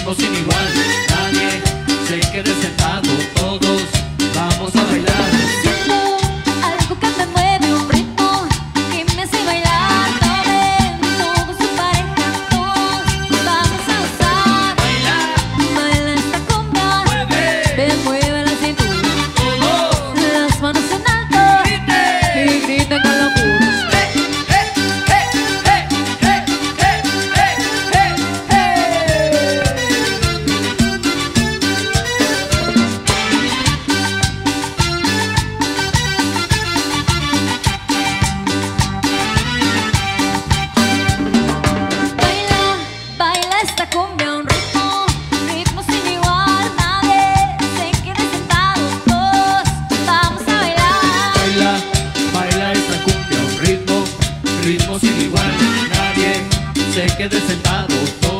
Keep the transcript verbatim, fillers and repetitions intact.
ritmo sin igual. Nadie se quede sentado, todos vamos a bailar. Siento algo que me mueve, un ritmo que me hace bailar. Tomen todos su pareja, todos vamos a gozar. Baila, Baila esta cumbia, mueve, ven, mueve la cintura, todos las manos en alto griten. y grita con locura. Baila, baila esta cumbia, un ritmo, ritmo sin igual. Nadie se quede sentado, todos vamos a bailar. Baila, baila esta cumbia, un ritmo, ritmo sin igual. Nadie se quede sentado, todos